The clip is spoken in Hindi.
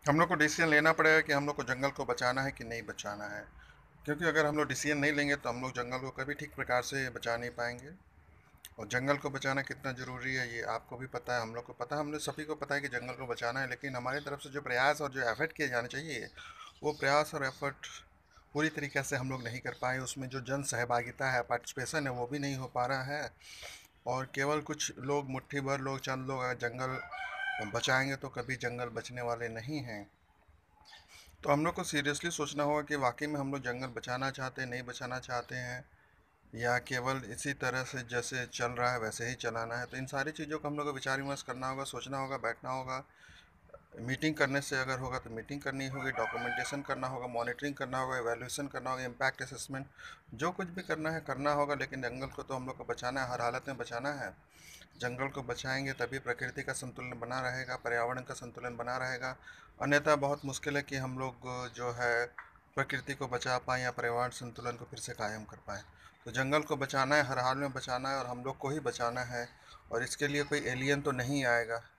हम लोग को डिसीजन लेना पड़ेगा कि हम लोग को जंगल को बचाना है कि नहीं बचाना है। क्योंकि अगर हम लोग डिसीजन नहीं लेंगे तो हम लोग जंगल को कभी ठीक प्रकार से बचा नहीं पाएंगे। और जंगल को बचाना कितना ज़रूरी है ये आपको भी पता है, हम लोग को पता है, हम लोग सभी को पता है कि जंगल को बचाना है, लेकिन हमारी तरफ से जो प्रयास और जो एफर्ट किए जाने चाहिए, वो प्रयास और एफर्ट पूरी तरीके से हम लोग नहीं कर पाए। उसमें जो जन सहभागिता है, पार्टिसिपेशन है, वो भी नहीं हो पा रहा है। और केवल कुछ लोग, मुट्ठी भर लोग, चंद लोग अगर जंगल बचाएंगे तो कभी जंगल बचने वाले नहीं हैं। तो हम लोग को सीरियसली सोचना होगा कि वाकई में हम लोग जंगल बचाना चाहते हैं, नहीं बचाना चाहते हैं, या केवल इसी तरह से जैसे चल रहा है वैसे ही चलाना है। तो इन सारी चीज़ों को हम लोग को विचार विमर्श करना होगा, सोचना होगा, बैठना होगा। मीटिंग करने से अगर होगा तो मीटिंग करनी होगी, डॉक्यूमेंटेशन करना होगा, मॉनिटरिंग करना होगा, एवेल्यूशन करना होगा, इम्पैक्ट असेसमेंट, जो कुछ भी करना है करना होगा। लेकिन जंगल को तो हम लोग को बचाना है, हर हालत में बचाना है। जंगल को बचाएंगे तभी प्रकृति का संतुलन बना रहेगा, पर्यावरण का संतुलन बना रहेगा। अन्यथा बहुत मुश्किल है कि हम लोग जो है प्रकृति को बचा पाएँ या पर्यावरण संतुलन को फिर से कायम कर पाएँ। तो जंगल को बचाना है, हर हाल में बचाना है, और हम लोग को ही बचाना है। और इसके लिए कोई एलियन तो नहीं आएगा।